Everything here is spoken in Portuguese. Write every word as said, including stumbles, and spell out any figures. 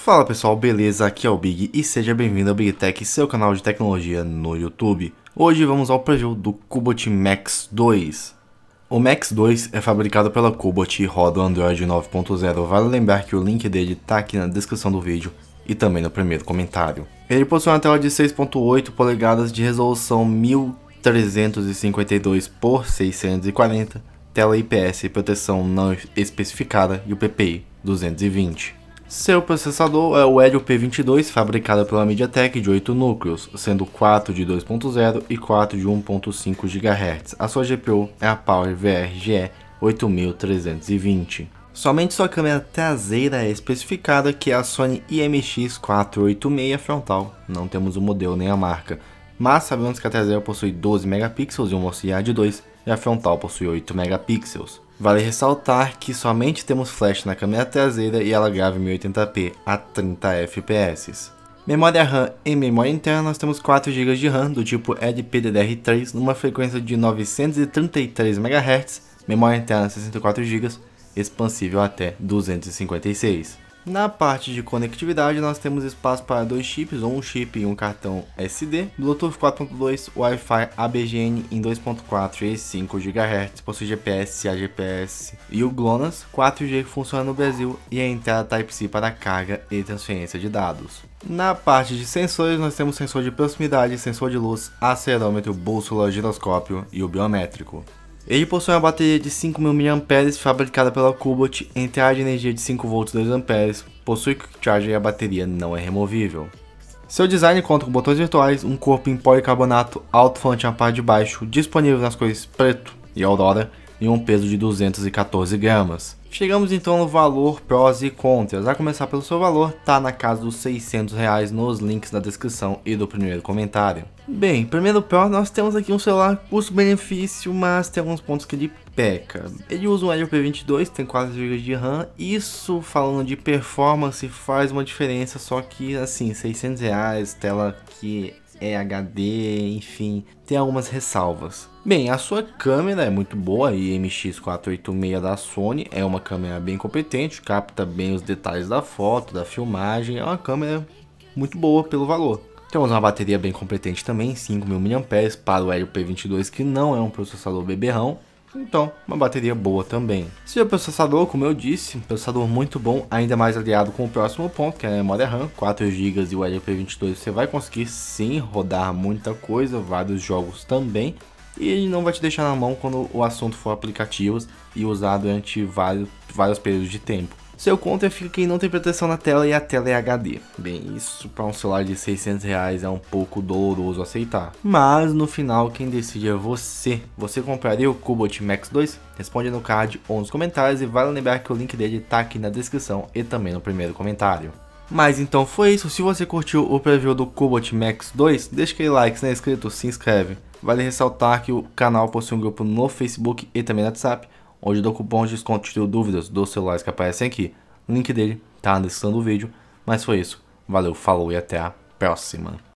Fala pessoal, beleza? Aqui é o Big e seja bem-vindo ao Big Tech, seu canal de tecnologia no YouTube. Hoje vamos ao preview do Cubot Max dois. O Max dois é fabricado pela Cubot e roda o Android nove ponto zero. Vale lembrar que o link dele tá aqui na descrição do vídeo e também no primeiro comentário. Ele possui uma tela de seis ponto oito polegadas de resolução mil trezentos e cinquenta e dois por seiscentos e quarenta, tela I P S e proteção não especificada e o P P I duzentos e vinte. Seu processador é o Helio P vinte e dois, fabricado pela MediaTek, de oito núcleos, sendo quatro de dois ponto zero e quatro de um ponto cinco gigahertz. A sua G P U é a Power V R G E oito mil trezentos e vinte. Somente sua câmera traseira é especificada, que é a Sony I M X quatrocentos e oitenta e seis frontal. Não temos o modelo nem a marca, mas sabemos que a traseira possui doze megapixels e um auxiliar de dois, e a frontal possui oito megapixels. Vale ressaltar que somente temos flash na câmera traseira e ela grava em mil e oitenta p a trinta F P S. Memória RAM e memória interna, nós temos quatro gigas de RAM do tipo L P D D R três numa frequência de novecentos e trinta e três megahertz, memória interna sessenta e quatro gigas, expansível até duzentos e cinquenta e seis. Na parte de conectividade, nós temos espaço para dois chips, ou um chip e um cartão S D, Bluetooth quatro ponto dois, Wi-Fi A B G N em dois ponto quatro e cinco gigahertz, possui G P S, A G P S e o GLONASS, quatro G que funciona no Brasil e a entrada Type-C para carga e transferência de dados. Na parte de sensores, nós temos sensor de proximidade, sensor de luz, acelerômetro, bússola, giroscópio e o biométrico. Ele possui uma bateria de cinco mil miliampères fabricada pela Cubot, entrada de energia de cinco volts dois amperes, possui quick charger e a bateria não é removível. Seu design conta com botões virtuais, um corpo em policarbonato, alto-falante na parte de baixo, disponível nas cores preto e aurora, e um peso de duzentos e quatorze gramas. Chegamos então no valor, prós e contras. A começar pelo seu valor, tá na casa dos seiscentos reais nos links da descrição e do primeiro comentário. Bem, primeiro pró, nós temos aqui um celular custo-benefício, mas tem alguns pontos que ele peca. Ele usa um Helio P vinte e dois, tem quatro gigas de RAM, isso falando de performance faz uma diferença, só que assim, seiscentos reais, tela que é H D, enfim, tem algumas ressalvas. Bem, a sua câmera é muito boa, a I M X quatrocentos e oitenta e seis da Sony é uma câmera bem competente, capta bem os detalhes da foto, da filmagem, é uma câmera muito boa pelo valor. Temos uma bateria bem competente também, cinco mil miliampères para o Helio P vinte e dois, que não é um processador beberrão, então uma bateria boa também. Seu processador, como eu disse, um processador muito bom, ainda mais aliado com o próximo ponto, que é a memória RAM, quatro gigas, e o Helio P vinte e dois você vai conseguir sim rodar muita coisa, vários jogos também, e ele não vai te deixar na mão quando o assunto for aplicativos e usar durante vários, vários períodos de tempo. Seu contra fica quem não tem proteção na tela e a tela é H D. Bem, isso para um celular de seiscentos reais é um pouco doloroso aceitar. Mas no final quem decide é você. Você compraria o Cubot Max dois? Responde no card ou nos comentários e vale lembrar que o link dele tá aqui na descrição e também no primeiro comentário. Mas então foi isso. Se você curtiu o preview do Cubot Max dois, deixa aquele like, se não é inscrito, se inscreve. Vale ressaltar que o canal possui um grupo no Facebook e também no WhatsApp, onde dou cupons de desconto e tiro dúvidas dos celulares que aparecem aqui. O link dele tá na descrição do vídeo. Mas foi isso. Valeu, falou e até a próxima.